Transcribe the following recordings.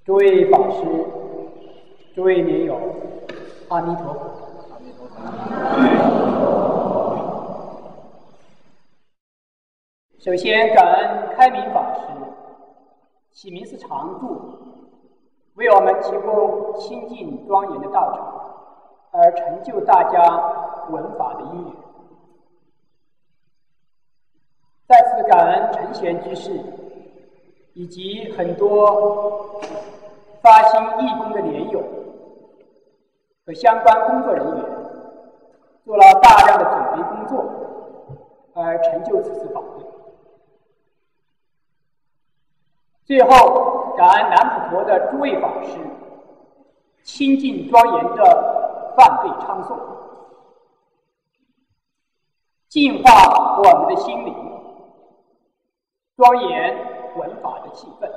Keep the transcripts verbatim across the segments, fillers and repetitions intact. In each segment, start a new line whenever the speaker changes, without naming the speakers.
诸位法师，诸位莲友，阿弥陀佛。
阿弥陀佛。
首先感恩开明法师，其名是常住，为我们提供清净庄严的道场，而成就大家闻法的因缘。再次感恩陈贤居士以及很多发心义工的莲友和相关工作人员，做了大量的准备工作，而成就此次法会。最后，感恩南普陀的诸位法师清净庄严的梵呗唱诵，净化我们的心灵，庄严闻法的气氛。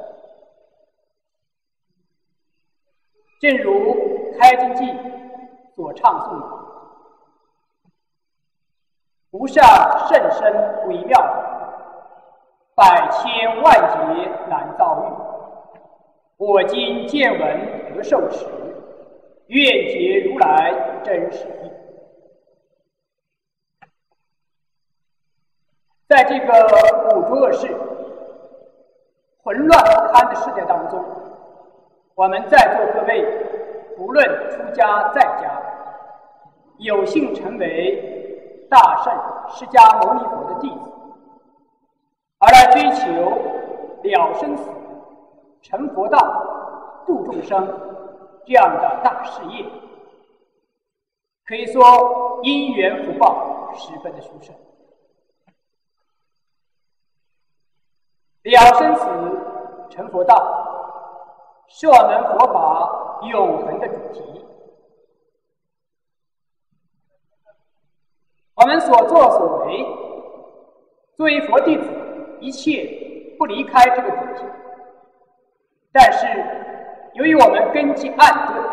正如开经记所唱诵的：“无上甚深微妙法，百千万劫难遭遇。我今见闻得受持，愿解如来真实义。”在这个五浊恶世、混乱不堪的世界当中，我们在座各位，不论出家在家，有幸成为大圣释迦牟尼佛的弟子，而来追求了生死、成佛道、度众生这样的大事业，可以说因缘福报十分的殊胜。了生死成佛道是我们佛法永恒的主题。我们所作所为，作为佛弟子，一切不离开这个主题。但是由于我们根基暗钝，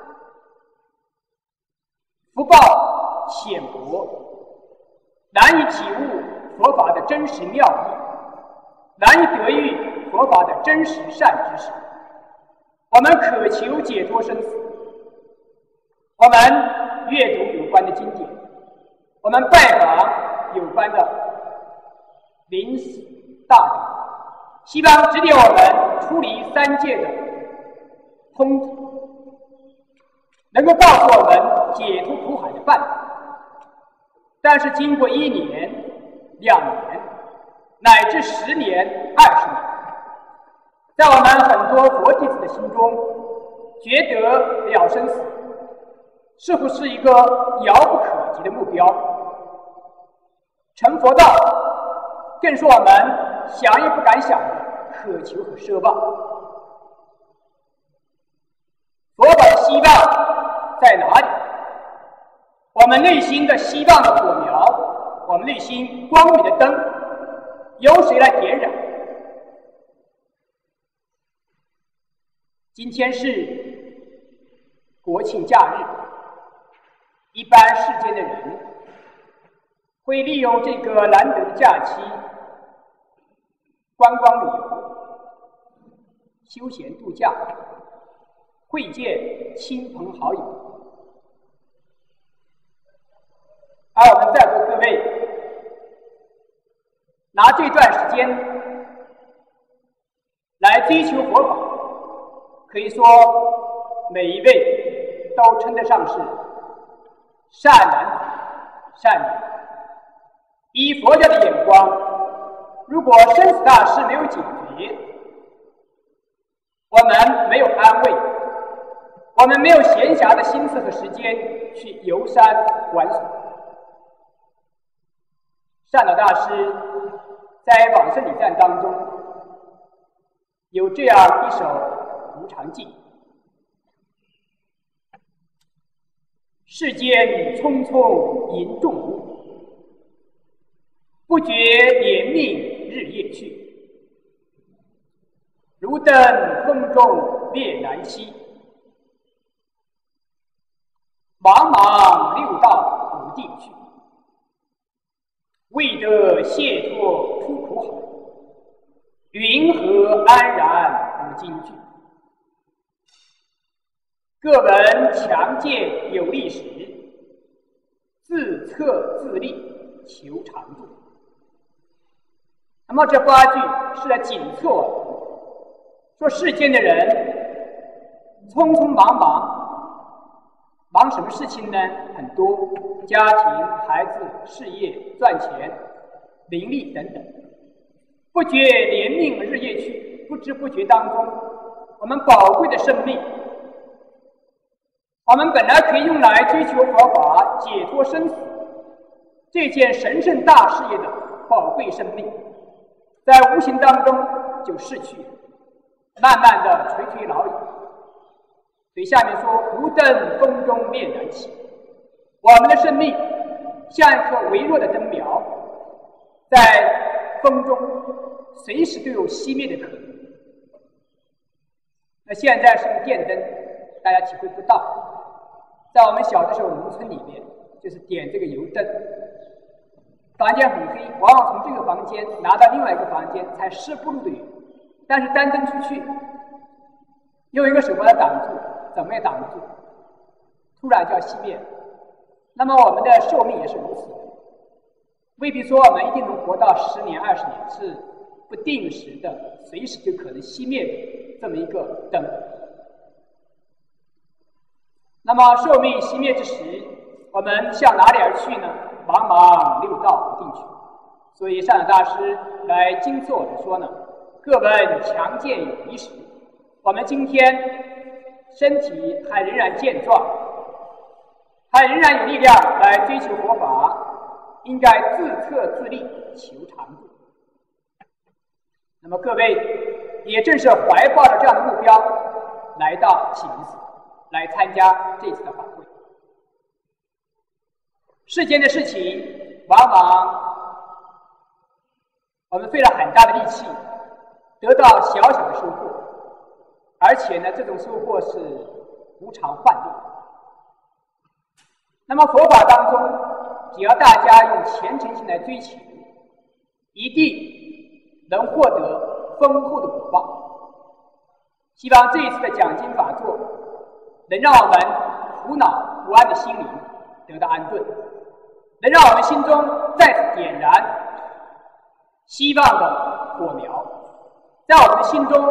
福报浅薄，难以体悟佛法的真实妙义，难以得遇佛法的真实善知识。我们渴求解脱生死，我们阅读有关的经典，我们拜访有关的灵史大德，希望指点我们出离三界的通途，能够告诉我们解脱苦海的办法。但是经过一年、两年，乃至十年、二十年，在我们很多佛弟子的心中，觉得了生死似乎是一个遥不可及的目标，成佛道更是我们想也不敢想的渴求和奢望。佛法的希望在哪里？我们内心的希望的火苗，我们内心光明的灯，由谁来点燃？今天是国庆假日，一般世间的人会利用这个难得的假期观光旅游、休闲度假，会见亲朋好友。而我们在座各位拿这段时间来追求佛法，可以说每一位都称得上是善男子、善女。以佛教的眼光，如果生死大事没有解决，我们没有安慰，我们没有闲暇的心思和时间去游山玩水。善导大师在《往生礼赞》当中有这样一首无常记：世间匆匆迎众物，不觉年命日夜去。如登风中烈燃期，茫茫六道无定去。未得解脱出苦海，云何安然无惊惧？ 各闻强健有力时，自策自立，求长住。那么这八句是来紧凑我们，说世间的人匆匆忙忙，忙什么事情呢？很多，家庭、孩子、事业、赚钱、名利等等，不觉年命日夜去，不知不觉当中，我们宝贵的生命，我们本来可以用来追求佛法、解脱生死这件神圣大事业的宝贵生命，在无形当中就逝去，慢慢的垂垂老矣。所以下面说：无灯风中灭燃起。我们的生命像一颗微弱的灯苗，在风中随时都有熄灭的可能。那现在是用电灯，大家体会不到。在我们小的时候，农村里面就是点这个油灯，房间很黑，往往从这个房间拿到另外一个房间才十步路的远，但是单灯出去，用一个手把它挡住，怎么也挡不住，突然就要熄灭了。那么我们的寿命也是如此，未必说我们一定能活到十年、二十年，是不定时的，随时就可能熄灭的这么一个灯。那么寿命熄灭之时，我们向哪里而去呢？茫茫六道不定去。所以上人大师来精凑的说呢：各闻强健有力时。我们今天身体还仍然健壮，还仍然有力量来追求佛法，应该自策自立，求长住。那么各位也正是怀抱着这样的目标来到启明寺，来参加这次的法会。世间的事情往往我们费了很大的力气，得到小小的收获，而且呢，这种收获是无常幻变。那么佛法当中，只要大家用虔诚心来追求，一定能获得丰厚的果报。希望这一次的讲经法座能让我们苦恼不安的心灵得到安顿，能让我们心中再次点燃希望的火苗，在我们的心中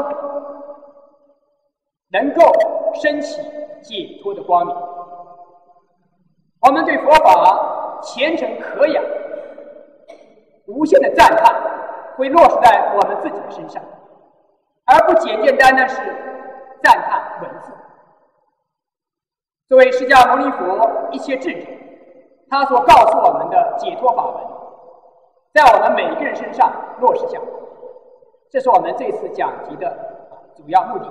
能够升起解脱的光明。我们对佛法虔诚可仰，无限的赞叹会落实在我们自己的身上，而不简简单单是赞叹文字。作为释迦牟尼佛一切智者，他所告诉我们的解脱法门，在我们每一个人身上落实下来，这是我们这次讲题的主要目的。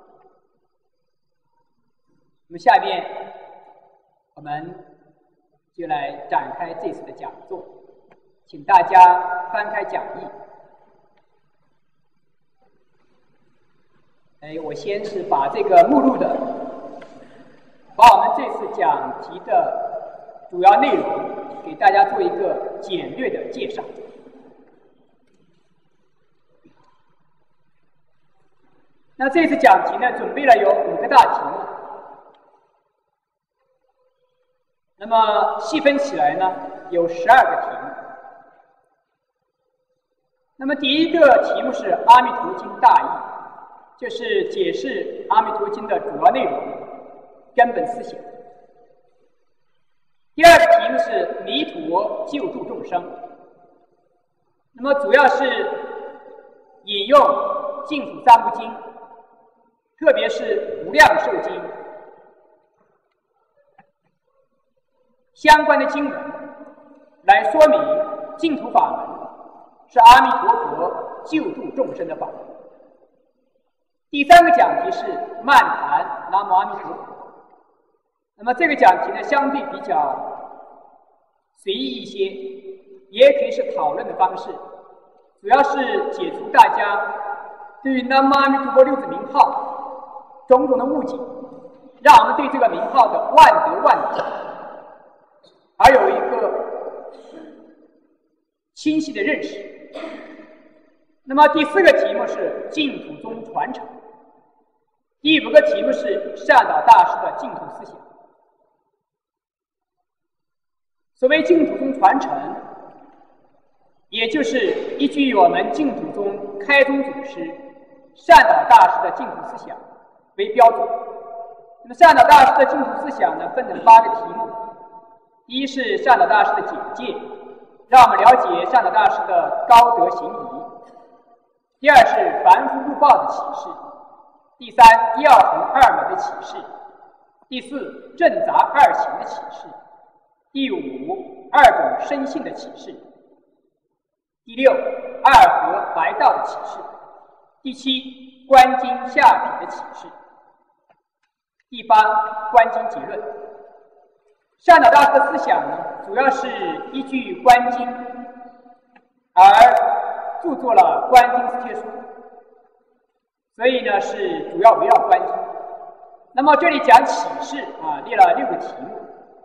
那么下面我们就来展开这次的讲座，请大家翻开讲义。哎，我先是把这个目录的，把我们这次讲题的主要内容给大家做一个简略的介绍。那这次讲题呢，准备了有五个大题目，那么细分起来呢，有十二个题目。那么第一个题目是《阿弥陀经》大义，就是解释《阿弥陀经》的主要内容、根本思想。第二个题目是弥陀救度众生，那么主要是引用净土三部经，特别是无量寿经相关的经文，来说明净土法门是阿弥陀佛救度众生的法门。第三个讲题是漫谈南无阿弥陀佛。那么这个讲题呢，相对比较随意一些，也可以是讨论的方式，主要是解除大家对于南无阿弥陀佛六字名号种种的误解，让我们对这个名号的万德万能而有一个清晰的认识。那么第四个题目是净土宗传承， 第五个题目是善导大师的净土思想。所谓净土宗传承，也就是依据我们净土宗开宗祖师善导大师的净土思想为标准。那么善导大师的净土思想呢，分成八个题目。第一是善导大师的简介，让我们了解善导大师的高德行仪。第二是凡夫入报的启示。第三，一二弘二美的启示。第四，正杂二行的启示。第五，二种生性的启示。第六，二合白道的启示。第七，观经下品的启示。第八，观经结论。善导大师的思想呢，主要是依据观经而著作了《观经四帖书》，所以呢是主要围绕观经。那么这里讲启示啊，列了六个题目，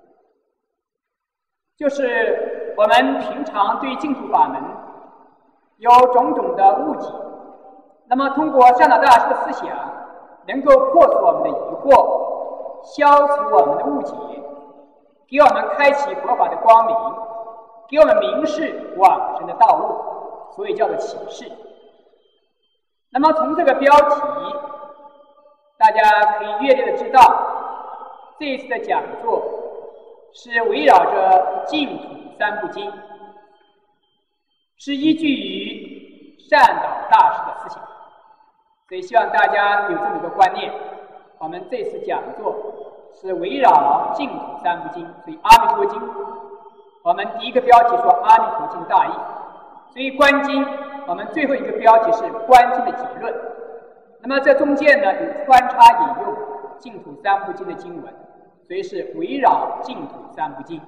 就是我们平常对净土法门有种种的误解，那么通过善导大师的思想，能够破除我们的疑惑，消除我们的误解，给我们开启佛法的光明，给我们明示往生的道路，所以叫做启示。那么从这个标题，大家可以略略的知道，这一次的讲座是围绕着净土三部经，是依据于善导大师的思想，所以希望大家有这么一个观念。我们这次讲座是围绕净土三部经，所以阿弥陀经，我们第一个标题说阿弥陀经大义，所以观经我们最后一个标题是观经的结论。那么这中间呢有穿插引用净土三部经的经文，所以是围绕净土三部经。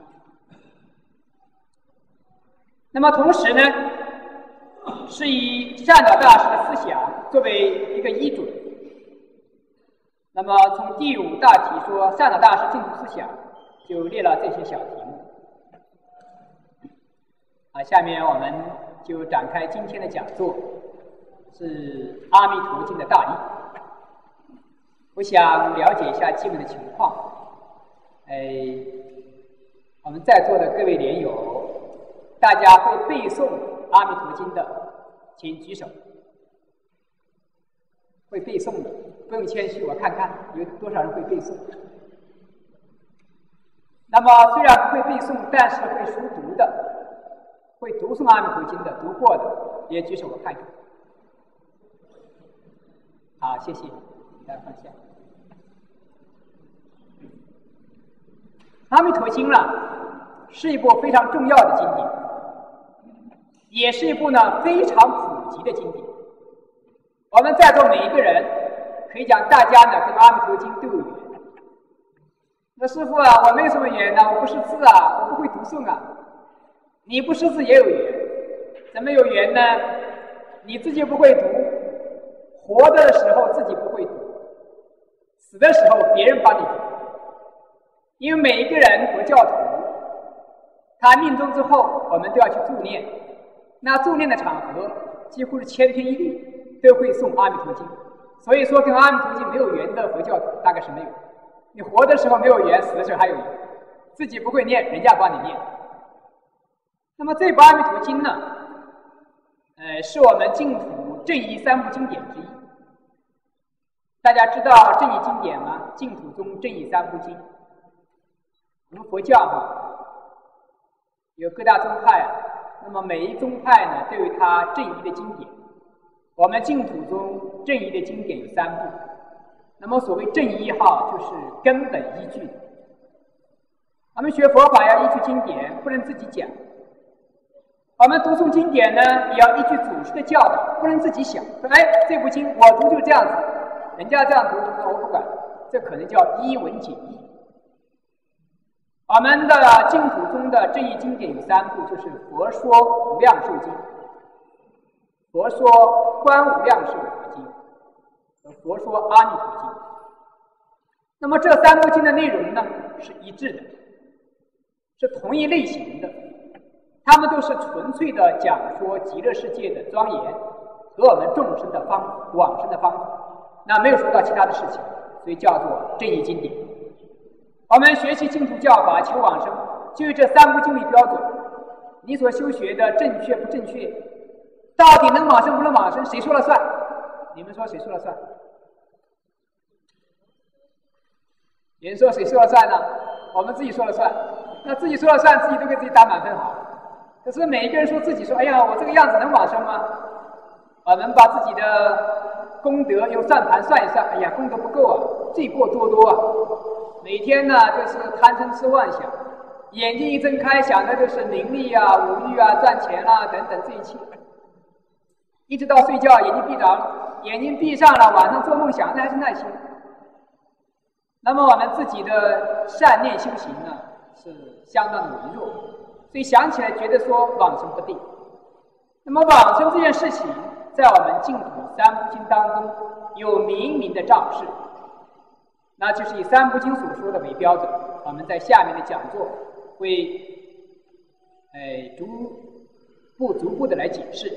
那么同时呢，是以善导大师的思想作为一个依准。那么从第五大题说善导大师净土思想，就列了这些小题目。啊，下面我们就展开今天的讲座，是《阿弥陀经》的大义。我想了解一下基本的情况。哎，我们在座的各位莲友，大家会背诵《阿弥陀经》的，请举手。会背诵的，不用谦虚，我看看有多少人会背诵。那么虽然不会背诵，但是会熟读的，会读诵《阿弥陀经》的，读过的也举手，我看看。好，谢谢，大家放下。《阿弥陀经》呢，是一部非常重要的经典，也是一部呢非常普及的经典。我们在座每一个人，可以讲大家呢跟《阿弥陀经》都有缘。那师父啊，我没什么缘呢，我不识字啊，我不会读诵啊。你不识字也有缘，怎么有缘呢？你自己不会读，活的时候自己不会读，死的时候别人帮你读。因为每一个人佛教徒，他命终之后，我们都要去助念。那助念的场合，几乎是千篇一律，都会诵《阿弥陀经》。所以说，跟《阿弥陀经》没有缘的佛教徒，大概是没有。你活的时候没有缘，死的时候还有缘。自己不会念，人家帮你念。那么这部《阿弥陀经》呢，呃，是我们净土正一三部经典之一。大家知道正一经典吗？净土中正一三部经。我们佛教哈有各大宗派，那么每一宗派呢都有它正一的经典。我们净土中正一的经典有三部，那么所谓正一哈，就是根本依据的。我们学佛法要依据经典，不能自己讲。我们读诵经典呢，也要依据祖师的教导，不能自己想说，哎，这部经我读就这样子，人家这样读，我不管，这可能叫依文解义。我们的净土中的正一经典有三部，就是《佛说无量寿经》、《佛说观无量寿佛经》和《佛说阿弥陀经》。那么这三部经的内容呢是一致的，是同一类型的，它们都是纯粹的讲说极乐世界的庄严和我们众生的方往生的方法。 那没有说到其他的事情，所以叫做正义经典。我们学习净土教法求往生，就以这三部经为标准。你所修学的正确不正确，到底能往生不能往生，谁说了算？你们说谁说了算？有人说谁说了算呢？我们自己说了算。那自己说了算，自己都给自己打满分好。可是每一个人说自己说，哎呀，我这个样子能往生吗？我们把自己的功德用算盘算一算，哎呀，功德不够啊，罪过多多啊。每天呢就是贪嗔痴妄想，眼睛一睁开想的就是名利啊、五欲啊、赚钱啊等等这一切，一直到睡觉眼睛闭着，眼睛闭上了，晚上做梦想的还是那些。那么我们自己的善念修行呢是相当的微弱，所以想起来觉得说往生不定。那么往生这件事情在我们净土三部经当中有明明的照示，那就是以三部经所说的为标准。我们在下面的讲座会呃逐步逐步的来解释。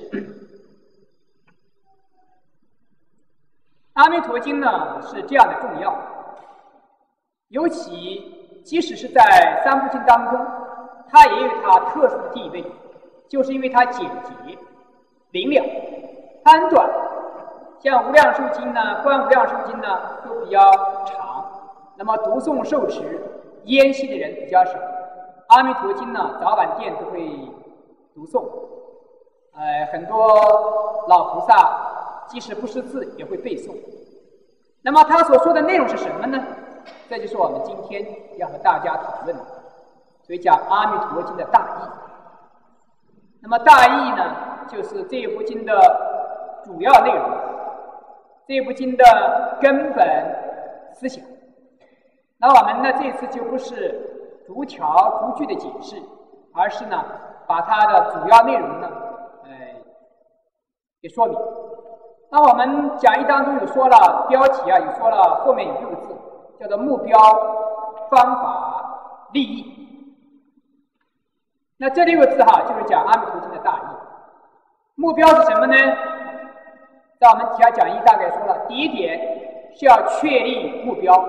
阿弥陀经呢是这样的重要，尤其即使是在三部经当中，它也有它特殊的地位，就是因为它简洁明了，它很短。像无量寿经呢、观无量寿经呢都比较长，那么读诵受持研习的人比较少。阿弥陀经呢早晚殿都会读诵，呃，很多老菩萨即使不识字也会背诵。那么他所说的内容是什么呢？这就是我们今天要和大家讨论的，所以讲阿弥陀经的大义。那么大义呢，就是这部经的主要内容，这部经的根本思想。那我们呢这次就不是逐条逐句的解释，而是呢把它的主要内容呢呃给说明。那我们讲义当中有说了标题啊，有说了后面有六个字，叫做目标、方法、利益。那这六个字哈，就是讲阿弥陀经的大义。目标是什么呢？在我们底下讲义大概说了，第一点是要确立目标。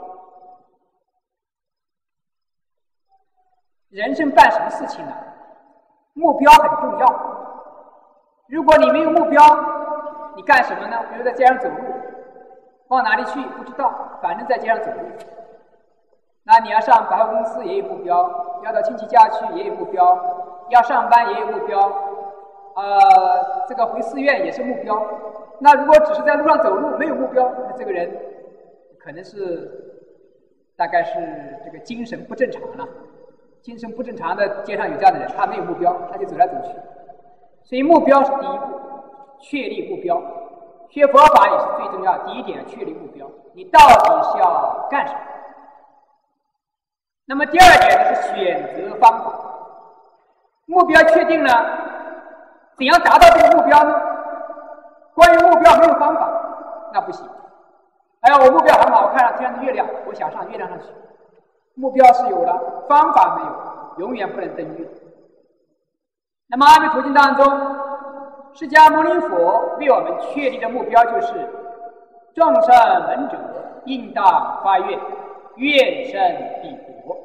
人生办什么事情呢？目标很重要。如果你没有目标，你干什么呢？比如在街上走路，往哪里去不知道，反正在街上走路。那你要上百货公司也有目标，要到亲戚家去也有目标，要上班也有目标，呃，这个回寺院也是目标。那如果只是在路上走路没有目标，那这个人可能是大概是这个精神不正常了。精神不正常的街上有这样的人，他没有目标，他就走来走去。所以目标是第一步，确立目标。学佛法也是最重要的，第一点确立目标，你到底是要干什么？那么第二点呢是选择方法。目标确定了，怎样达到这个目标呢？关于目标没有方法，那不行。哎呀，我目标很好，我看上天上的月亮，我想上月亮上去。目标是有了，方法没有，永远不能登月。那么阿弥陀经当中，释迦牟尼佛为我们确立的目标就是众生闻者应当发愿，愿生彼国，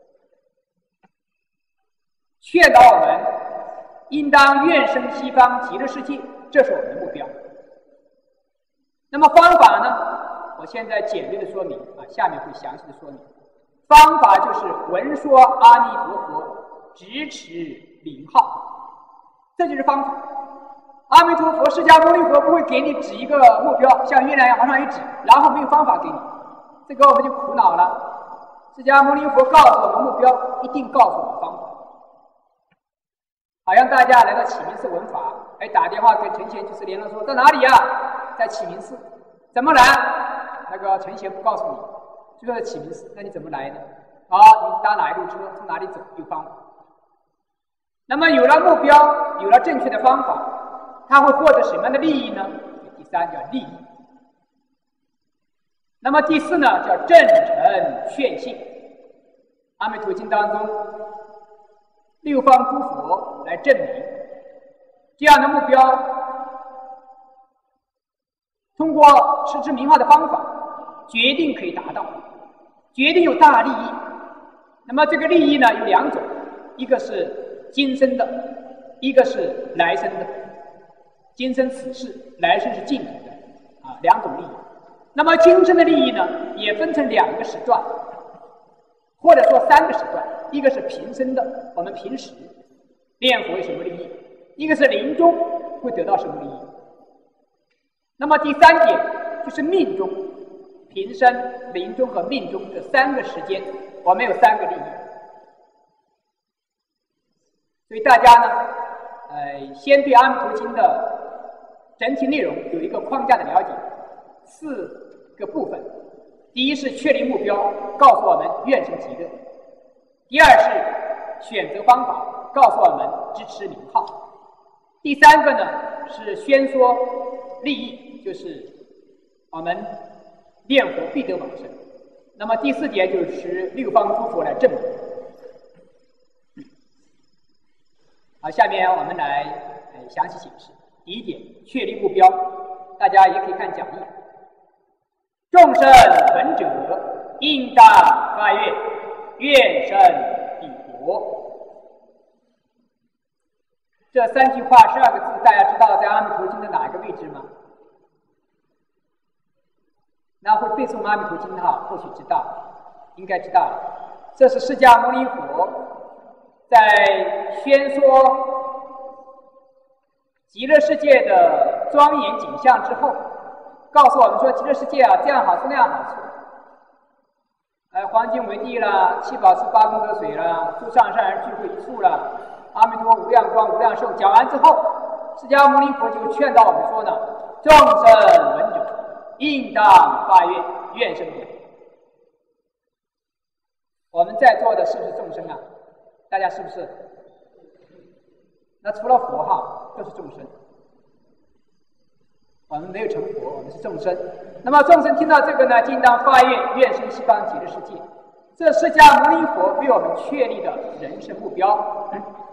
劝导我们应当愿生西方极乐世界，这是我们的目标。那么方法呢，我现在简略的说明啊，下面会详细的说明。方法就是闻说阿弥陀佛，直持名号，这就是方法。阿弥陀佛释迦牟尼佛不会给你指一个目标，像月亮一样往上一指，然后没有方法给你，这个我们就苦恼了。释迦牟尼佛告诉我们目标，一定告诉我们方法。好像大家来到启明寺闻法，还打电话跟陈贤居士联络说在哪里呀、啊？在启明寺。怎么来？那个陈贤不告诉你，就说在启明寺。那你怎么来呢？好，你搭哪一路车，从哪里走，有方法。那么有了目标，有了正确的方法，他会获得什么样的利益呢？第三叫利益。那么第四呢，叫正诚劝信。阿弥陀经当中，六方诸佛来证明这样的目标， 通过实至名号的方法，决定可以达到，决定有大利益。那么这个利益呢有两种，一个是今生的，一个是来生的。今生此世，来生是净土的啊，两种利益。那么今生的利益呢，也分成两个时段，或者说三个时段。一个是平生的，我们平时念佛有什么利益；一个是临终会得到什么利益。那么第三点就是命中，平生、临终和命中这三个时间，我们有三个利益。所以大家呢，呃，先对《阿弥陀经》的整体内容有一个框架的了解，四个部分。第一是确立目标，告诉我们愿生极乐；第二是选择方法，告诉我们支持名号；第三个呢是宣说利益，就是我们念佛必得往生。那么第四点就是六方诸佛来证明。好，下面我们来呃详细解释。第一点，确立目标，大家也可以看讲义。众生闻者，应当发愿，愿生彼国。这三句话十二个字，大家知道在《阿弥陀经》的哪一个位置吗？那会背诵《阿弥陀经》的哈，或许知道，应该知道了。这是释迦牟尼佛在宣说极乐世界的庄严景象之后，告诉我们说，极乐世界啊，这样好处那样好处。呃，黄金为地啦，七宝池八功德水啦，诸上善人聚会一处啦，阿弥陀无量光无量寿。讲完之后，释迦牟尼佛就劝导我们说呢，众生闻者，应当发愿，愿生彼国。我们在座的是不是众生啊？大家是不是？那除了佛哈，都是众生。我们没有成佛，我们是众生。那么众生听到这个呢，就应当发愿，愿生西方极乐世界。这释迦牟尼佛为我们确立的人生目标。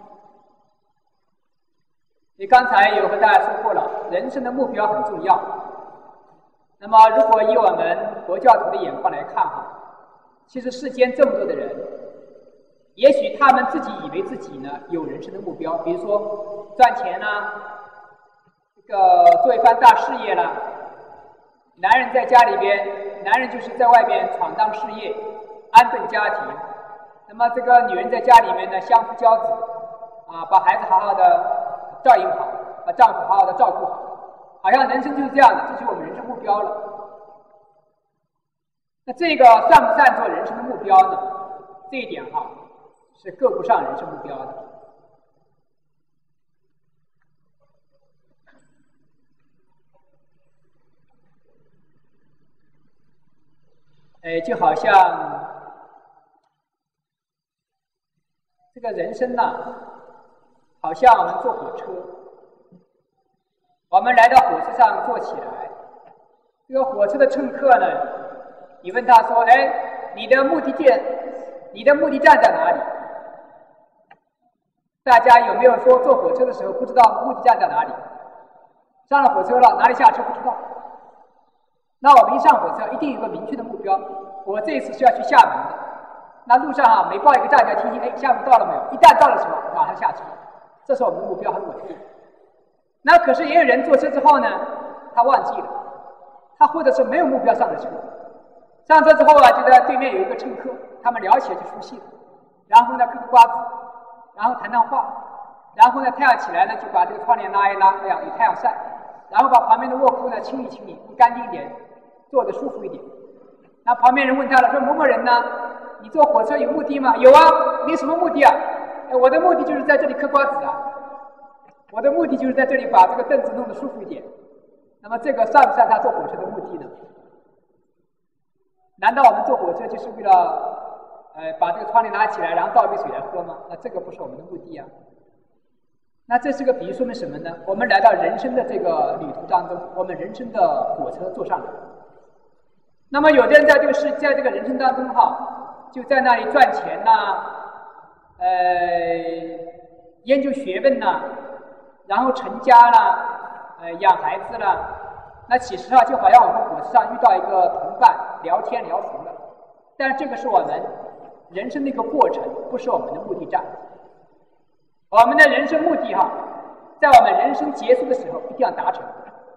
你刚才有和大家说过了，人生的目标很重要。那么如果以我们佛教徒的眼光来看哈，其实世间这么多的人，也许他们自己以为自己呢有人生的目标，比如说赚钱啦，这个做一番大事业啦。男人在家里边，男人就是在外边闯荡事业，安顿家庭。那么这个女人在家里面呢，相夫教子，啊，把孩子好好的照应好，把丈夫好好的照顾好，好像人生就是这样的，这就是我们人生目标了。那这个算不算做人生的目标呢？这一点哈，是够不上人生目标的。哎，就好像这个人生呢，好像我们坐火车，我们来到火车上坐起来，这个火车的乘客呢，你问他说：“哎，你的目的地，你的目的站在哪里？”大家有没有说坐火车的时候不知道目的站在哪里？上了火车了，哪里下车不知道？那我们一上火车，一定有个明确的目标。我这一次是要去厦门的，那路上啊，每报一个站就要提醒，哎，厦门到了没有？一旦到了什么，马上下车，这是我们的目标，很稳定。那可是也有人坐车之后呢，他忘记了，他或者是没有目标上的车，上车之后啊，就在对面有一个乘客，他们聊起来就熟悉了，然后呢嗑嗑瓜子，然后谈谈话，然后呢太阳起来呢，就把这个窗帘拉一拉，这样有太阳晒，然后把旁边的卧铺呢清理清理，干净一点，坐着舒服一点。那旁边人问他了，说某某人呢，你坐火车有目的吗？有啊。你什么目的啊？哎，我的目的就是在这里嗑瓜子啊，我的目的就是在这里把这个凳子弄得舒服一点。那么这个算不算他坐火车的目的呢？难道我们坐火车就是为了呃把这个窗帘拿起来，然后倒一杯水来喝吗？那这个不是我们的目的啊。那这是个比喻，说明什么呢？我们来到人生的这个旅途当中，我们人生的火车坐上来。那么有的人在这个世，在这个人生当中哈，就在那里赚钱呐，呃，研究学问呐，然后成家啦，呃，养孩子啦， 那其实啊，就好像我们火车上遇到一个同伴，聊天聊熟了，但这个是我们人生的一个过程，不是我们的目的站。我们的人生目的哈，在我们人生结束的时候一定要达成。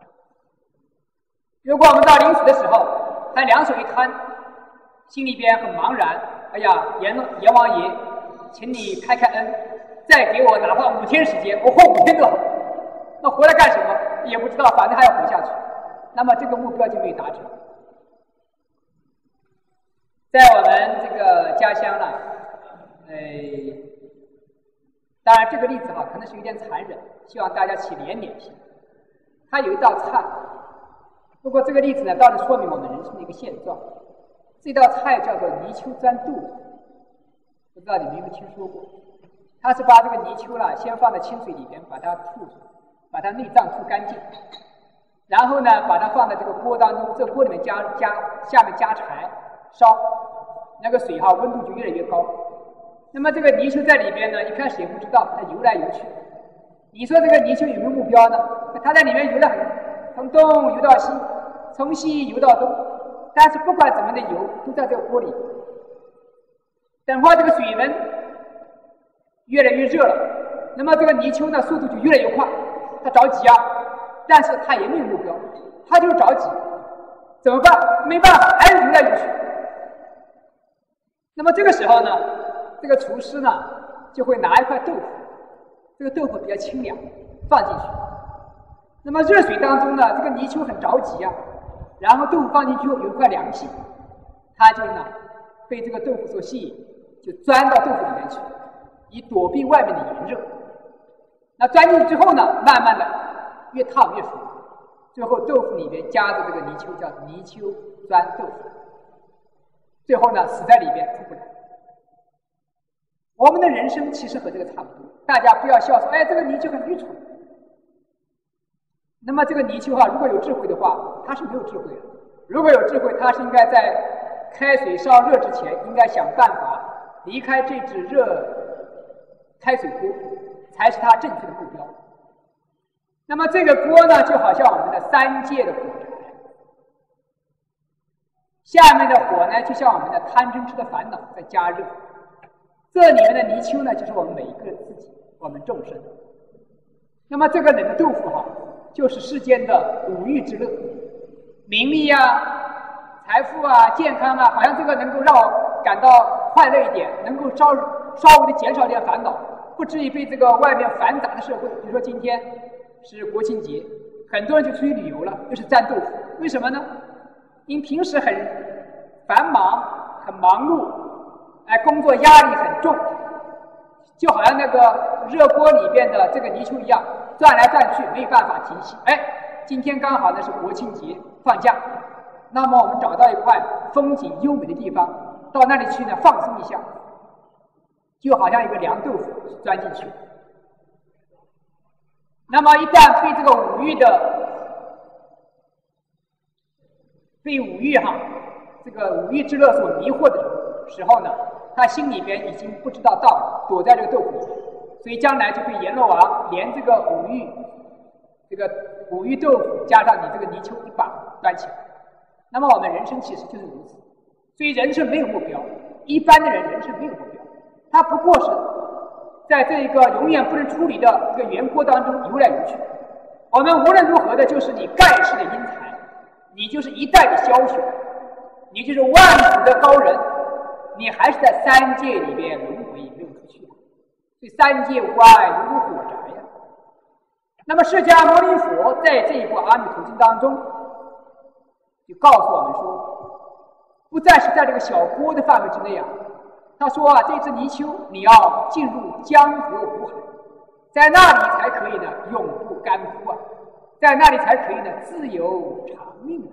如果我们到临死的时候还两手一摊，心里边很茫然，哎呀，阎阎王爷，请你开开恩，再给我哪怕五天时间，我活五天都好。那活来干什么？也不知道，反正还要活下去。那么这个目标就没有达成。在我们这个家乡呢，呃，当然这个例子哈，可能是有点残忍，希望大家起连连心。它有一道菜，不过这个例子呢，倒是说明我们人生的一个现状。这道菜叫做泥鳅钻肚子，不知道你们有没有听说过？它是把这个泥鳅啦，先放在清水里边，把它吐出，把它内脏吐干净，然后呢，把它放在这个锅当中，这个锅里面加加下面加柴烧，那个水哈温度就越来越高。那么这个泥鳅在里边呢，一开始也不知道，它游来游去。你说这个泥鳅有没有目标呢？它在里面游了很，从东游到西，从西游到东。但是不管怎么的游，都在这个锅里。等会这个水温越来越热了，那么这个泥鳅呢，速度就越来越快，它着急啊，但是它也没有目标，它就着急，怎么办？没办法，还是游来游去。那么这个时候呢，这个厨师呢就会拿一块豆腐，这个豆腐比较清凉，放进去。那么热水当中呢，这个泥鳅很着急啊。然后豆腐放进去后有一块凉气，它就呢被这个豆腐所吸引，就钻到豆腐里面去，以躲避外面的炎热。那钻进去之后呢，慢慢的越烫越熟，最后豆腐里面夹着这个泥鳅，叫泥鳅钻豆腐。最后呢，死在里边出不来。我们的人生其实和这个差不多，大家不要笑说，哎，这个泥鳅很愚蠢。那么这个泥鳅哈，如果有智慧的话，它是没有智慧的。如果有智慧，它是应该在开水烧热之前，应该想办法离开这只热开水锅，才是它正确的目标。那么这个锅呢，就好像我们的三界的火柴，下面的火呢，就像我们的贪嗔痴的烦恼在加热。这里面的泥鳅呢，就是我们每一个人自己，我们众生。那么这个冷的豆腐哈，就是世间的五欲之乐，名利啊、财富啊、健康啊，好像这个能够让我感到快乐一点，能够稍稍微的减少点烦恼，不至于被这个外面繁杂的社会，比如说今天是国庆节，很多人就出去旅游了，又是蘸豆腐，为什么呢？因为平时很繁忙、很忙碌，哎，工作压力很重，就好像那个热锅里边的这个泥鳅一样，转来转去没有办法停息。哎，今天刚好呢是国庆节放假，那么我们找到一块风景优美的地方，到那里去呢放松一下，就好像一个凉豆腐钻进去。那么一旦被这个五欲的被五欲哈这个五欲之乐所迷惑的时候呢，他心里边已经不知道道理，躲在这个豆腐里，所以将来就被阎罗王连这个五欲这个五欲豆腐加上你这个泥鳅一把端起来。那么我们人生其实就是如此，所以人生没有目标，一般的人人生没有目标，他不过是在这一个永远不能出离的一个圆锅当中游来游去。我们无论如何的，就是你盖世的英才，你就是一代的枭雄，你就是万古的高人，你还是在三界里面轮回，没有出去。所以三界外如火宅呀。那么释迦牟尼佛在这一部《阿弥陀经》当中，就告诉我们说，不再是在这个小锅的范围之内啊。他说啊，这只泥鳅你要进入江河湖海，在那里才可以呢永不干枯啊，在那里才可以呢自由长命啊。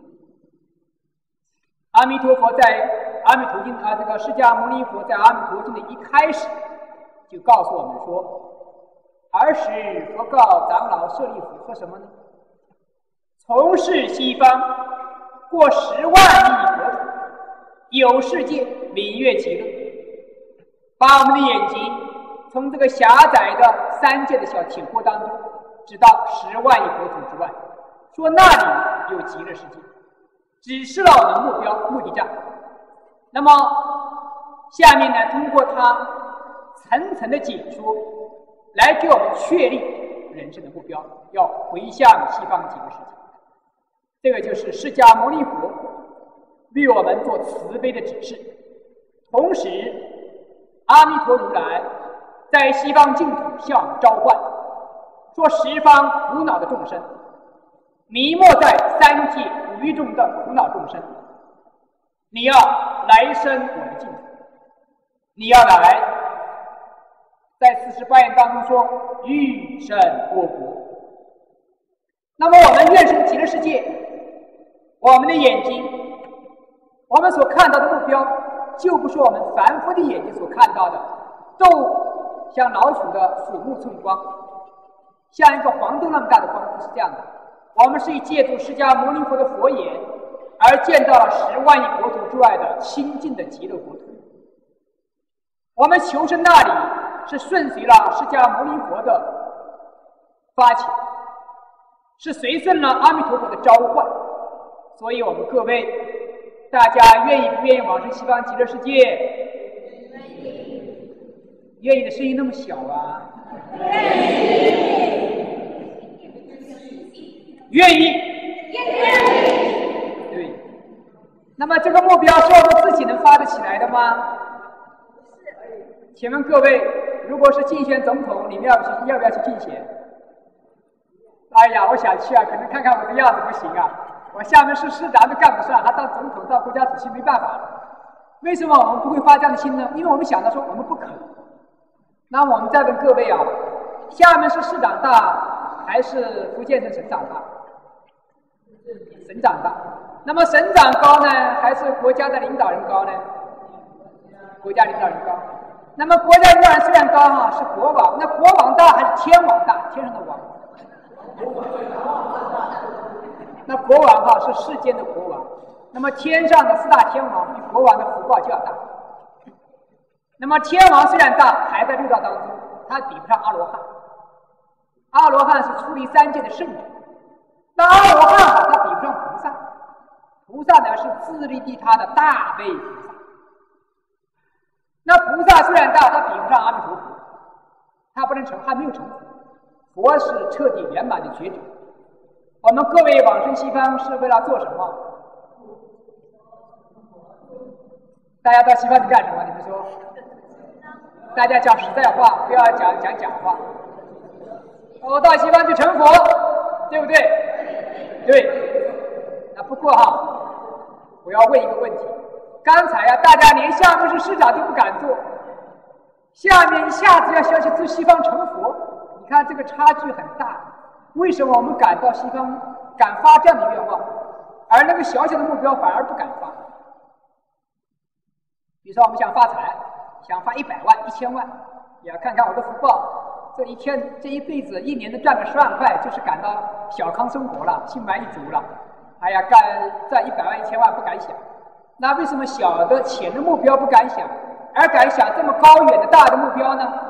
阿弥陀佛在阿弥陀经啊，这个释迦牟尼佛在阿弥陀经的一开始就告诉我们说，儿时佛告长老舍利弗说什么呢？从事西方过十万亿国土，有世界名曰极乐。把我们的眼睛从这个狭窄的三界的小铁锅当中指到十万亿国土之外，说那里有极乐世界，指示了我们目标目的站。那么下面呢，通过他层层的解说，来给我们确立人生的目标，要回向西方极乐世界。这个就是释迦牟尼佛为我们做慈悲的指示。同时，阿弥陀如来在西方净土向我们召唤，说十方苦恼的众生，迷没在三界五欲中的苦恼众生，你要来生我的净土，你要来，在四十八愿当中说欲生我国。那么我们愿生极乐世界，我们的眼睛，我们所看到的目标，就不是我们凡夫的眼睛所看到的豆像老鼠的鼠目寸光，像一个黄豆那么大的光，不是这样的。我们是以借助释迦牟尼佛的佛言，而见到了十万亿国土之外的清净的极乐国土。我们求生那里是顺随了释迦牟尼佛的发起，是随顺了阿弥陀佛的召唤。所以我们各位，大家愿意不愿意往生西方极乐世界？愿意的声音那么小啊？愿意，对。那么这个目标是我们自己能发得起来的吗？请问各位，如果是竞选总统，你们要不去要不要去竞选？哎呀，我想去啊，可能看看我的样子不行啊，我厦门市市长都干不上，还当总统、当国家主席没办法了。为什么我们不会发这样的心呢？因为我们想到说我们不可。那么我们再问各位啊，厦门市市长大还是福建省省长大？省长大。那么省长高呢，还是国家的领导人高呢？国家领导人高。那么国家领导人虽然高哈，是国王，那国王大还是天王大？天上的王。那国王哈是世间的国王，那么天上的四大天王比国王的福报就要大。那么天王虽然大，还在六道当中，他比不上阿罗汉。阿罗汉是出离三界的圣者，那阿罗汉好，他比不上菩萨。菩萨呢是自利利他的大悲菩萨。那菩萨虽然大，他比不上阿弥陀佛，他不能成，还没有成佛。佛是彻底圆满的觉者。我们各位往生西方是为了做什么？大家到西方去干什么？你们说？大家讲实在话，不要讲讲假话。我到西方去成佛，对不对？对。啊，不过哈，我要问一个问题。刚才呀、啊，大家连厦门市市长都不敢做，下面一下子要想去去西方成佛，你看这个差距很大。为什么我们敢到西方，敢发这样的愿望，而那个小小的目标反而不敢发？比如说我们想发财，想发一百万、一千万，也要看看我的福报，这一天、这一辈子、一年能赚个十万块，就是感到小康生活了，心满意足了。哎呀，干赚一百万、一千万不敢想。那为什么小的浅的目标不敢想，而敢想这么高远的大的目标呢？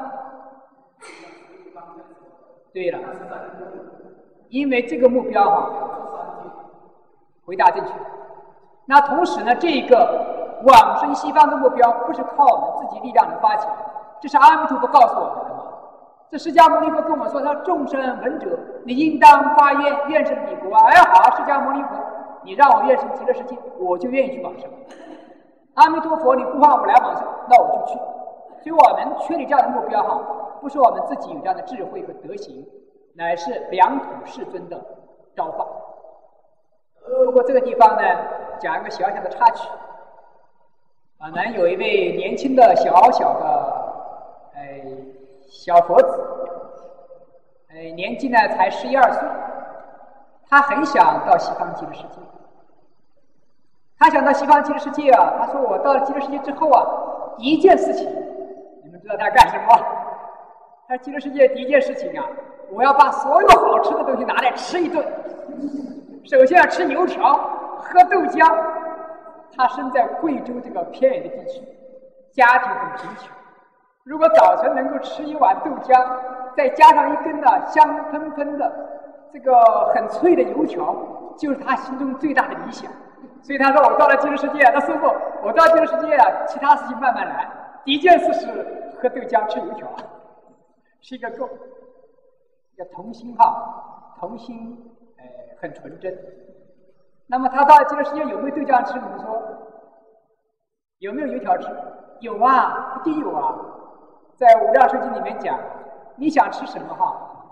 对了，因为这个目标哈，回答正确。那同时呢，这个往生西方的目标不是靠我们自己力量能发起来，这是阿弥陀佛告诉我们的嘛。这释迦牟尼佛跟我们说，他众生闻者，你应当发愿，愿生彼国。哎，好，释迦牟尼佛，你让我愿生极乐世界，我就愿意去往生。阿弥陀佛，你呼唤我来往生，那我就去。所以我们确立这样的目标哈，不是我们自己有这样的智慧和德行，乃是良土世尊的召唤。不过这个地方呢，讲一个小小的插曲。我们有一位年轻的小小的，哎，小佛子，哎，年纪呢才十一二岁，他很想到西方极乐世界。他想到西方极乐世界啊，他说我到了极乐世界之后啊，一件事情，你们知道他干什么？他极乐世界第一件事情啊，我要把所有好吃的东西拿来吃一顿。首先要吃油条，喝豆浆。他生在贵州这个偏远的地区，家庭很贫穷。如果早晨能够吃一碗豆浆，再加上一根呢香喷喷的这个很脆的油条， 就是他心中最大的理想。所以他说：“我到了极乐世界，那师傅，我到极乐世界啊，其他事情慢慢来。第一件事是喝豆浆吃油条，是一个够，要童心哈，童心，呃，很纯真。那么他到了极乐世界有没有豆浆吃？你们说有没有油条吃？有啊，一定有啊。在《无量寿经》里面讲，你想吃什么哈？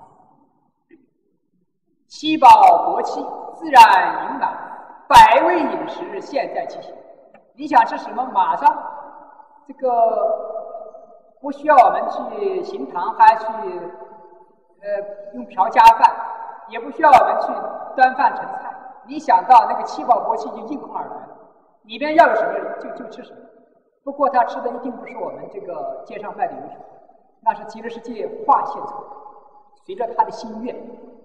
七宝国器，自然盈满。”百味饮食现在其行，你想吃什么？马上，这个不需要我们去行堂，还去呃用瓢夹饭，也不需要我们去端饭盛菜。你想到那个七宝国器就应空而来，里边要有什么就就吃什么。不过他吃的一定不是我们这个街上卖的油条，那是极乐世界化现出来，随着他的心愿。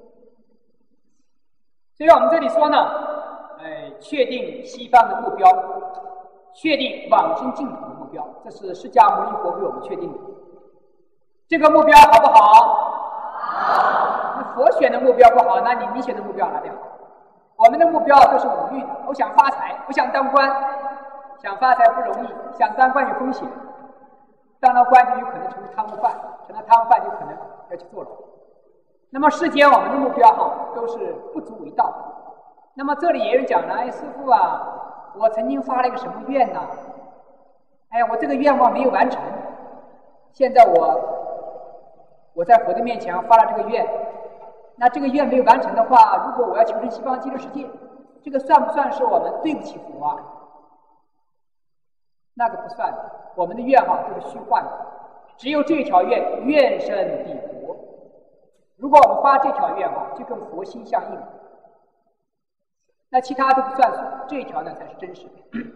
所以我们这里说呢。哎，确定西方的目标，确定往生净土的目标，这是释迦牟尼佛为我们确定的。这个目标好不好？好。那佛选的目标不好，那你你选的目标哪里好？我们的目标都是五欲的，我想发财，我想当官，想发财不容易，想当官有风险，当了官就有可能成为贪污犯，成了贪污犯就可能要去坐牢。那么世间我们的目标哈，都是不足为道。那么这里也有人讲了，哎，师父啊，我曾经发了一个什么愿呢？哎，我这个愿望没有完成，现在我我在佛的面前发了这个愿，那这个愿没有完成的话，如果我要求生西方极乐世界，这个算不算是我们对不起佛啊？那个不算的，我们的愿望都是虚幻的，只有这条愿，愿生彼国。如果我们发这条愿望，就跟佛心相应。那其他都不算数，这一条呢才是真实的。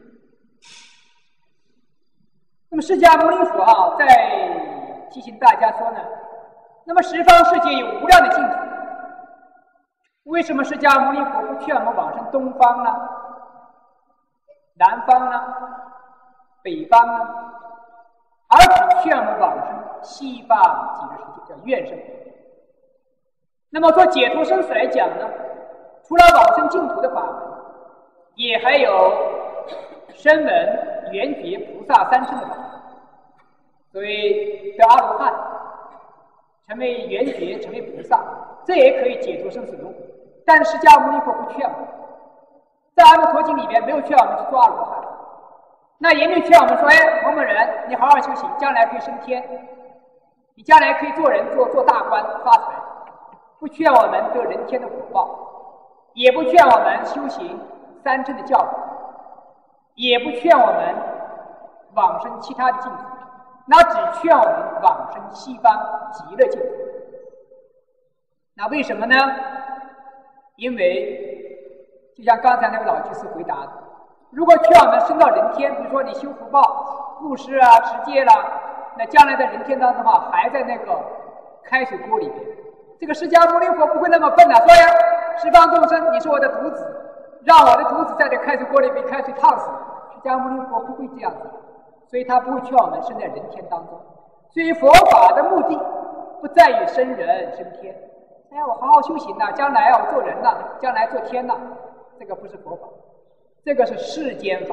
那么释迦牟尼佛啊，在提醒大家说呢，那么十方世界有无量的净土，为什么释迦牟尼佛不劝我们往生东方呢？南方呢？北方呢？而只劝我们往生西方极乐世界，叫愿生。那么做解脱生死来讲呢？除了往生净土的法门，也还有声闻、缘觉、菩萨三乘的法门。所以得阿罗汉，成为缘觉，成为菩萨，这也可以解脱生死轮回。但是释迦牟尼佛不劝我们，在《阿弥陀经》里面没有劝我们去做阿罗汉，那也没有劝我们说：“哎，某某人，你好好修行，将来可以升天，你将来可以做人，做做大官，发财。”不劝我们得人天的果报。也不劝我们修行三乘的教导，也不劝我们往生其他的净土，那只劝我们往生西方极乐净土。那为什么呢？因为就像刚才那个老居士回答的，如果劝我们升到人天，比如说你修福报、布施啊、持戒啦，那将来在人天当中啊，还在那个开水锅里面。这个释迦牟尼佛不会那么笨的、啊，说呀，十方众生，你是我的徒子，让我的徒子在这开水锅里被开水烫死。释迦牟尼佛不会这样子，所以他不会劝我们生在人天当中。所以佛法的目的不在于生人升天。哎呀，我好好修行呐、啊，将来要做人呐、啊，将来做天呐、啊，这个不是佛法，这个是世间法。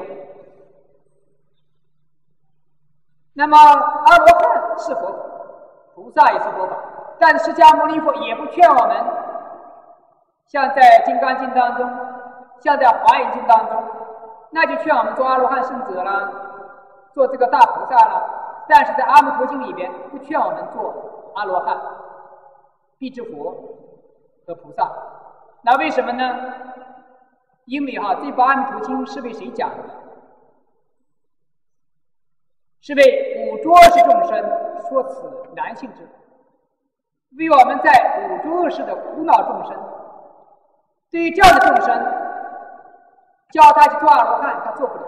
那么阿罗汉是佛法，菩萨也是佛法。但释迦牟尼佛也不劝我们，像在《金刚经》当中，像在《华严经》当中，那就劝我们做阿罗汉圣者啦，做这个大菩萨啦。但是在《阿弥陀经》里边，不劝我们做阿罗汉、辟支佛和菩萨。那为什么呢？因为哈，这部《阿弥陀经》是为谁讲的？是为五浊世众生说此难信之法。为我们在五浊恶世的苦恼众生，对于这样的众生，叫他去做阿罗汉，他做不了。